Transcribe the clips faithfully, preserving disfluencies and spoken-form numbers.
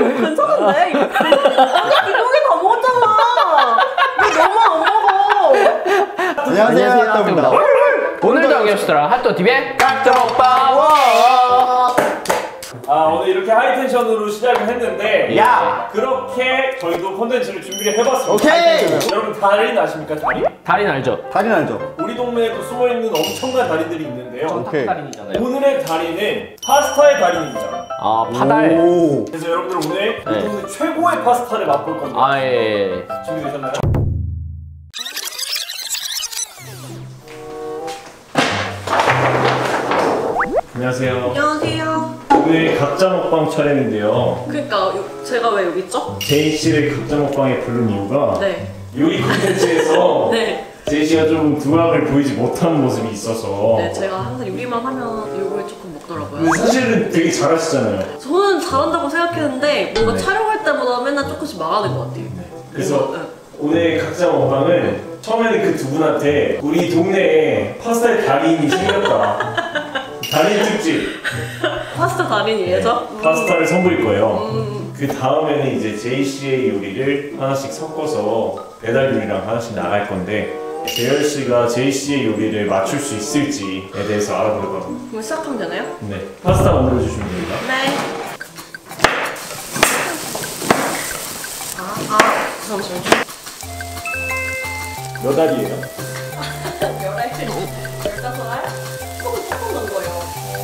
괜찮은데? 이거 이동이 다 먹었잖아. 왜 너만 안 먹어? 안녕하세요, 핫도그입니다. 오늘도 안녕하시더라. 핫도그티비의 각자 먹방. 아, 오늘 이렇게 하이텐션으로 시작을 했는데 야! 그렇게 저희도 콘텐츠를 준비를 해봤습니다. 오케이! 여러분 달인 아십니까? 달인? 달인 알죠? 달인 알죠? 우리 동네에도 숨어있는 엄청난 달인들이 있는데요. 오케이. 달인이잖아요. 오늘의 달인은 파스타의 달인입니다. 아, 파달. 오. 그래서 여러분들 오늘 네. 우리 동네 최고의 파스타를 맛볼 건데 아, 예. 준비되셨나요? 안녕하세요. 안녕하세요. 오늘 각자 먹방 촬영인데요. 그러니까 요, 제가 왜 여기 있죠? 제이 씨를 각자 먹방에 부른 이유가 네. 요리 콘텐츠에서 네. 제이 씨가 좀 두각을 보이지 못한 모습이 있어서 네, 제가 항상 요리만 하면 요걸 조금 먹더라고요. 근데 사실은 되게 잘하시잖아요. 저는 잘한다고 생각했는데 뭔가 네. 촬영할 때보다 맨날 조금씩 망하는 것 같아요. 그래서 뭔가, 네. 오늘 각자 먹방은 처음에는 그 두 분한테 우리 동네에 파스타의 달인이 생겼다. 달인 특집 파스타 달인이에요? 음. 파스타를 선보일 거예요. 음. 그 다음에는 이제 제이 씨의 요리를 하나씩 섞어서 배달 요리랑 하나씩 나갈 건데 재열 씨가 제이 씨의 요리를 맞출 수 있을지에 대해서 알아보려고 합니다. 그럼 시작하면 되나요? 네, 파스타 만들어 주시면 됩니다. 네. 아, 아, 잠시만요. 몇 알이에요? 열알, 열다섯 알? 조금 조금 넣은 거예요.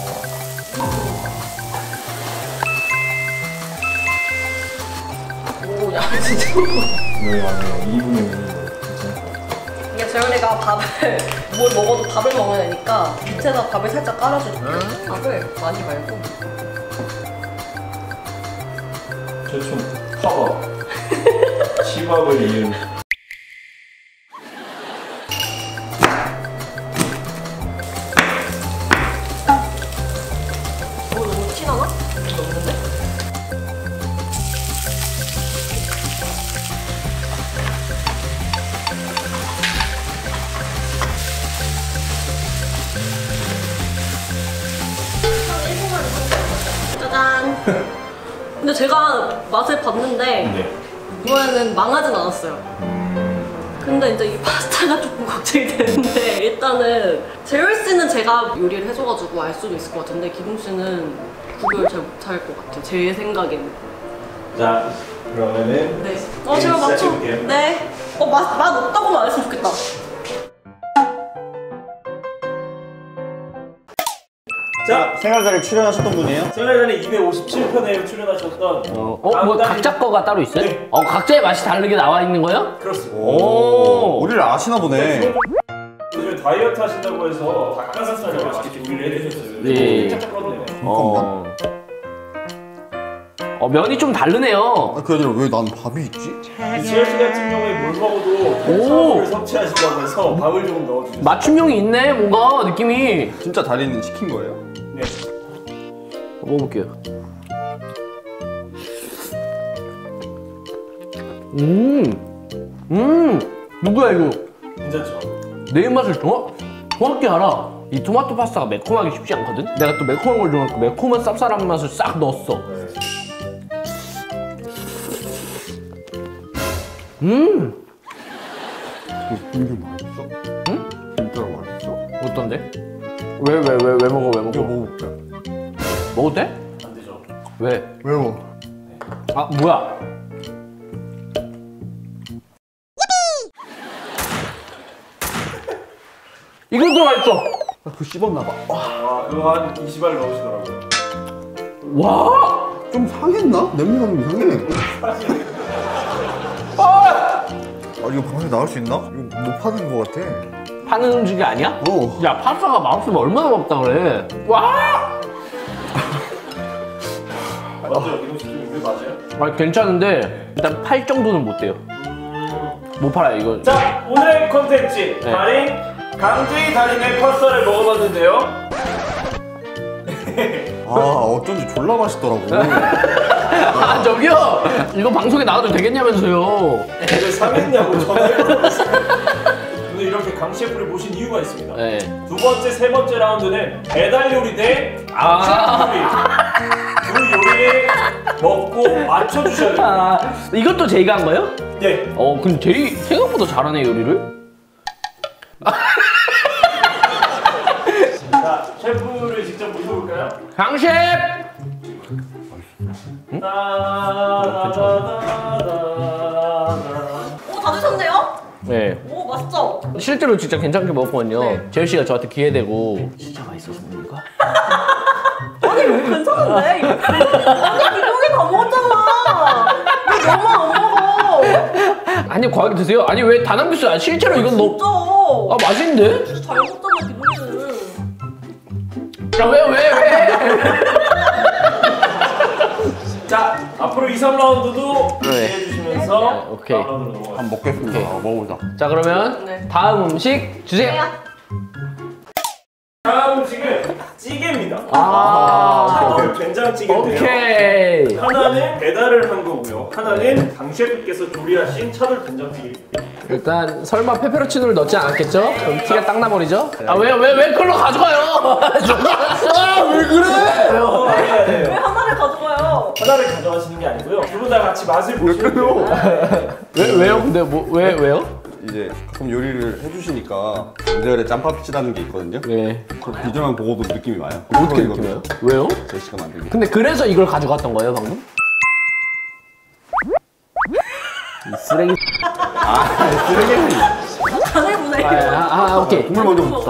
오, 야, 진짜. 네, 맞아요. 이 분이면 괜찮을 것 같아요. 이게 재현이가 밥을 뭘 먹어도 밥을 먹는 애니까 밑에다 밥을 살짝 깔아줄게. 밥을 많이 말고. 최초 파밥 치밥을 이은 어, 너무 티나나? 없는데? 짜잔. 근데 제가 맛을 봤는데 네. 이번에는 망하진 않았어요. 근데 이제 이 파스타가 조금 걱정이 되는데 일단은 재열 씨는 제가 요리를 해줘가지고 알 수도 있을 것 같은데 기동 씨는 구별 잘 못할 것 같아요. 제 생각에는. 자, 그러면은 네. 어, 제가 맞춰. 시작해볼게요. 네. 어, 맛, 맛 없다고만 안 했으면 좋겠다. 자, 생활자리에 출연하셨던 분이에요? 생활단의 이백오십칠 편에 출연하셨던 어, 어, 뭐 각자 거가 따로 있어요? 네. 어, 각자의 맛이 다르게 나와 있는 거예요? 그렇습니다. 오. 우리를 아시나 보네. 요즘 다이어트 하신다고 해서 닭가슴살을 맛있게 조리를 해주셨어요. 네. 짝짝 껐네요. 어. 어, 면이 좀 다르네요. 아, 그 애들 왜 난 밥이 있지? 지열 씨 같은 경우에 뭘 먹어도 탄수화물을 섭취하신다고 해서 밥을 좀 넣어주셨어요. 맞춤형이 있네, 뭔가 느낌이. 진짜 달인은 시킨 거예요? 네. 먹어볼게요. 음, 음, 누구야 이거? 괜찮죠? 내 입맛을 정확, 정확히 알아. 이 토마토 파스타가 매콤하기 쉽지 않거든? 내가 또 매콤한 걸 좋아하니까 매콤한 쌉쌀한 맛을 싹 넣었어. 네. 음, 이게 맛있어? 응? 진짜로 맛있어? 어떤데? 왜, 왜, 왜, 왜 먹어, 왜 이거 먹어? 먹어볼게. 먹어도 돼? 안 되죠. 왜? 매워. 아, 뭐야? 이거 들어가 있어! 아, 그거 씹었나봐. 아, 이거 한 이십 알 넣으시더라고요. 와! 좀 상했나? 냄새가 좀 이상해. 아! 아, 이거 방송에 나올 수 있나? 이거 못 파는 거 같아. 파는 음식이 아니야? 어. 야, 파스타가 맛없으면 얼마나 먹다 그래. 와! 맞죠? 이거 지금 이거 맞아요? 아, 괜찮은데 일단 팔 정도는 못 돼요. 못 팔아요, 이거. 자, 오늘의 컨텐츠 네. 달인 강제이 달인의 파스타를 먹어봤는데요. 아, 어쩐지 졸라 맛있더라고. 아, 저기요! 이거 방송에 나와도 되겠냐면서요. 왜 상했냐고 전화해봤어요. 오늘 이렇게 강 셰프를 모신 이유가 있습니다. 네. 두 번째, 세 번째 라운드는 배달 요리 대 아. 요리. 두 요리의 먹고 맞춰주셔야 돼요. 아, 이것도 제이가 한 거예요? 네. 어, 근데 제이 생각보다 잘하네 요리를. 자, 셰프를 직접 모셔볼까요? 강 셰프. 따다다다다다. 오, 다 드셨네요? 네. 오, 맛있죠? 실제로 진짜 괜찮게 먹었거든요. 네. 재열 씨가 저한테 기회 되고 진짜 맛있어서 먹는가? 아니, 이거 괜찮은데? 이거. 아니, 기동이 다 먹었잖아. 왜 너무 안 먹어? 아니 과하게 드세요. 아니 왜 다 남겼어요? 실제로 이건 너무 진짜. 아 맛있는데? 진짜 잘 먹었잖아, 기동이는. 아 왜 왜 왜? 자, 앞으로 이, 삼 라운드도 네. 기대해주시면서 네, 오케이. 다음 라운드로 넘어가겠습니다. 한번 먹겠습니다. 아, 먹어보자. 자 그러면 네. 다음 음식 주세요. 다음 음식은 찌개입니다. 아, 차돌 된장찌개인데요. 오케이. 하나는 배달을 한 거고요. 하나는 강 셰프께서 조리하신 차돌 된장찌개입니다. 일단 설마 페페로치노를 넣지 않았겠죠? 그럼 티가 딱 나버리죠? 아 왜 왜 왜 그걸로 가져가요? 아왜 그래? 어, 해야 왜 돼요. 하나를 가져가요? 하나를 가져가시는 게 아니고요. 두 분 다 같이 맛을 보시면 돼요. 왜 왜요? 근데 뭐 왜 왜요? 이제 가끔 요리를 해주시니까 전자열에 짬밥치라는 게 있거든요. 네. 그 비주얼만 보고도 느낌이 와요. 어떻게 이거거든요. 느껴요? 왜요? 제시가 만든 게. 근데 그래서 이걸 가져갔던 거예요 방금? 이 쓰레기. 아, 쓰레기. 간을 아, 보내. 아, 아 오케이. 국물 먼저 묻자.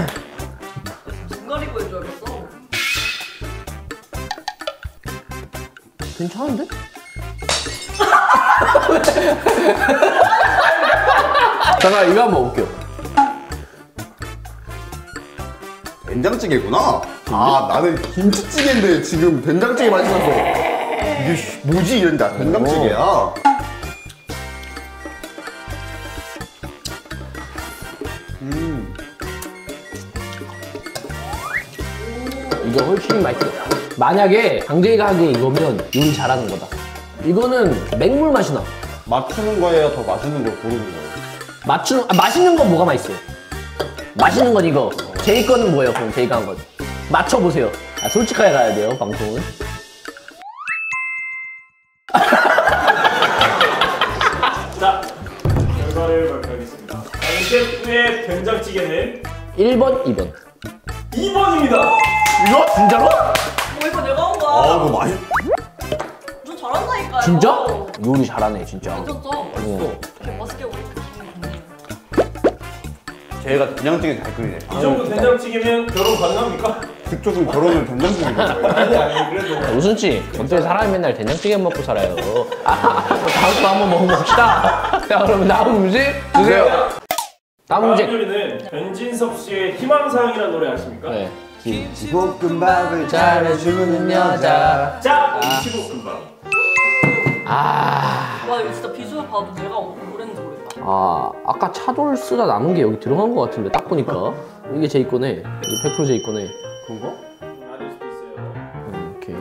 중거리고 해줘야겠어. 괜찮은데? 잠깐 이거 한번 먹을게요. 된장찌개구나. 아, 나는 김치찌개인데 지금 된장찌개 맛이 나서 이게 씨, 뭐지 이런다. 된장찌개야. 음. 이게 훨씬 맛있어. 만약에 강재이가 하기에 이거면 요리 잘하는 거다. 이거는 맹물 맛이 나. 맞추는 거예요? 더 맛있는 걸 고르는 거예요? 맞추는 아, 맛있는 건 뭐가 맛있어요? 맛있는 건 이거. 제이 거는 뭐예요? 그럼 제이가 한 건. 맞춰보세요. 아, 솔직하게 가야 돼요 방송은. 자, 결과를 발표하겠습니다. 강 셰프의 된장찌개는 일 번, 이 번. 이 번입니다. 이거? 진짜로? 뭐 이거 내가 한 거야. 아, 이거 맛있. 저 잘한다니까요. 진짜? 요리 잘하네 진짜. 괜찮죠? 어. 되게 맛있게 먹었어. 제가 된장찌개 잘 끓이네. 이 정도 된장찌개면 결혼 가능합니까? 그쪽은 결혼을 된장찌개 거예요. 아니, 아니, 그래도. 우순 씨, 어떻게 사람이 맨날 된장찌개 먹고 살아요? 아, 다음 거 한번 먹어봅시다. 자, 그러면 다음 음식 주세요. 다음 다음 음식. 요리는 변진섭 씨의 희망사항이라는 노래 아십니까? 네. 김치볶음밥을 잘해주는 여자. 자, 김치볶음밥. 아, 와, 이거 진짜 비주얼 봐도 내가 뭐랬는지 모르겠다. 아, 아까 차돌 쓰다 남은 게 여기 들어간 것 같은데 딱 보니까 이게 제이 거네. 이게 백 퍼센트 제이 거네. 그런 거? 아닐 수도 있어요. 음, 오케이.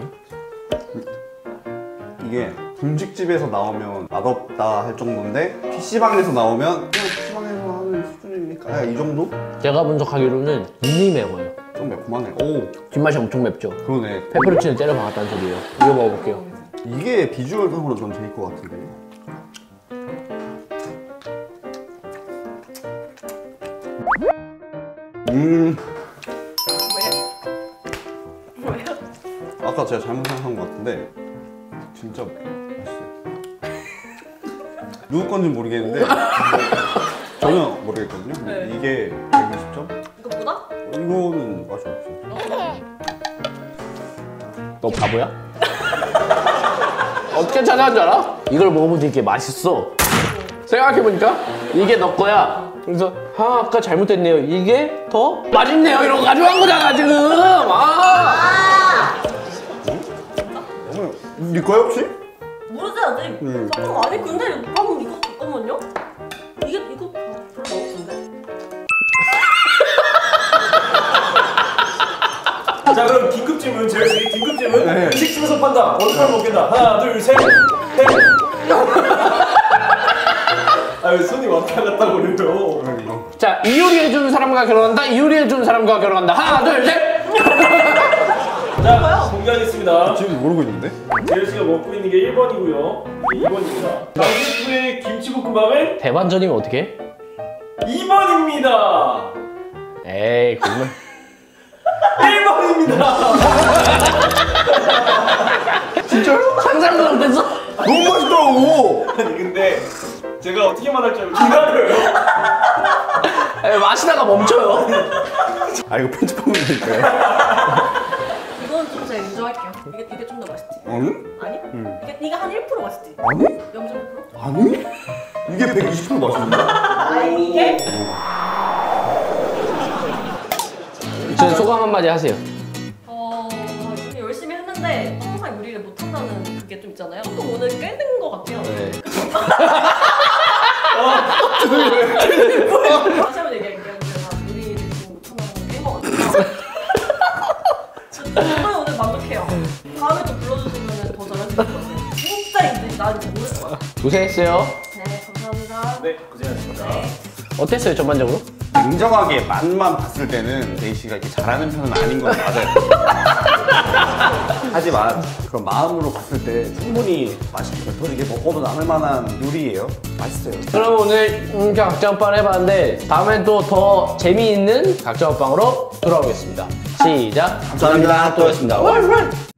이게 분식집에서 나오면 맛없다 할 정도인데 피시방에서 나오면 그냥 피시방에서 하는 수준이니까 야, 이 정도? 제가 분석하기로는 눈이 매워요. 좀 매콤하네. 오, 뒷맛이 엄청 맵죠. 그러네. 페퍼로치는 때려 박았다는 소리예요. 이거 먹어볼게요. 이게 비주얼상으로 전 제일 것 같은데. 음, 왜? 왜요? 아까 제가 잘못 생각한 것 같은데 진짜 맛있어요. 누구 건지 모르겠는데 전혀 모르겠거든요. 근데 네. 이게 백이십 점? 이거보다? 이거는 맛이 없어요. 너 바보야? 어떻게 찾아온 줄 알아? 이걸 먹어보니 이게 맛있어. 생각해보니까 이게 너 거야. 그래서 아 아까 잘못됐네요. 이게 더 맛있네요. 이러고 가져간 거잖아 지금. 아. 어, 네 거야 혹시? 모르지 아직. 음. 잠깐만, 아니 근데 방금 이거 잠깐만요. 이게 이거 별로 먹었는데. 자, 그럼 긴급 질문, 재열 씨. 긴급 질문. 네. 음식집에서 판다. 어느 걸 먹겠다. 하나, 둘, 셋. 셋. 아, 왜 손이 왔다 갔다 거려요? 이거. 자, 이 요리 해주는 사람과 결혼한다. 이 요리 해주는 사람과 결혼한다. 하나, 둘, 셋. 자, 공개하겠습니다. 지금 모르고 있는데? 재열 씨가 먹고 있는 게 일 번이고요. 이 번입니다. 남셰프의 김치볶음밥은 대반전이면 어떡해? 이 번입니다. 에이 그러면 일 번입니다. 진짜요? 상상도 못했어. 너무 맛있더라고. 아니 근데 제가 어떻게 말할 줄 알고 기다려요. 에이, 마시다가 멈춰요. 아 이거 편집하면 되니까요. 이건 좀 제가 인정할게요. 이게 이게 좀 더 맛있지. 아니? 아니? 응. 이게 네가 한 일 퍼센트 맛있지. 아니? 영 점 오 퍼센트? 아니? 이게 백이십 퍼센트 맛있는데? 아니 이게? 저 소감 한마디 하세요. 어 이렇게 열심히 했는데 항상 요리를 못 한다는 그게 좀 있잖아요. 또 오늘 깨는 것 같아요. 네. 다시 한번 얘기할게요. 제가 요리를 좀 못한다는 걸 깬 것 같아요. 정말 오늘 만족해요. 다음에 또 불러주시면 더 잘할 수 있을 것 같아요. 진짜 이제 난 모를 것 같아. 고생했어요. 네 감사합니다. 네 고생하셨습니다. 어땠어요 전반적으로? 냉정하게 맛만 봤을 때는 제이씨가 이렇게 잘하는 편은 아닌 건 맞아요. 하지만 그런 마음으로 봤을 때 충분히 맛있게 터지게 먹어도 남을 만한 요리예요. 맛있어요. 그럼 오늘 음, 각자먹방 해봤는데 다음엔 또 더 재미있는 각자먹방으로 돌아오겠습니다. 시작. 감사합니다. 또 뵙겠습니다. 월, 월.